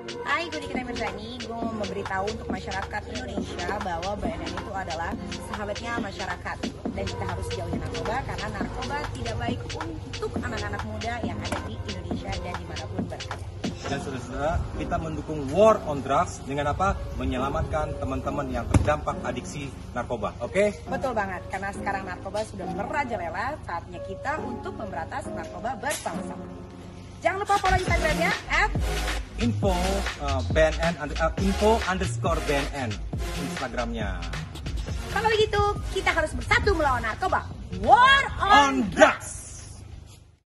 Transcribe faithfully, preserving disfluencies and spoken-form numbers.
Hai, gue Dikita Mirzani. Gue mau memberitahu untuk masyarakat Indonesia bahwa B N N itu adalah sahabatnya masyarakat. Dan kita harus jauhi narkoba karena narkoba tidak baik untuk anak-anak muda yang ada di Indonesia dan dimanapun berada. Dan saudara-saudara, kita mendukung war on drugs dengan apa? Menyelamatkan teman-teman yang terdampak adiksi narkoba. Oke? Okay? Betul banget, karena sekarang narkoba sudah merajalela. Saatnya kita untuk memberantas narkoba bersama-sama. Jangan lupa follow Instagramnya at info uh, B N N uh, info underscore B N N Instagramnya. Kalau begitu, kita harus bersatu melawan narkoba. War on, On drugs.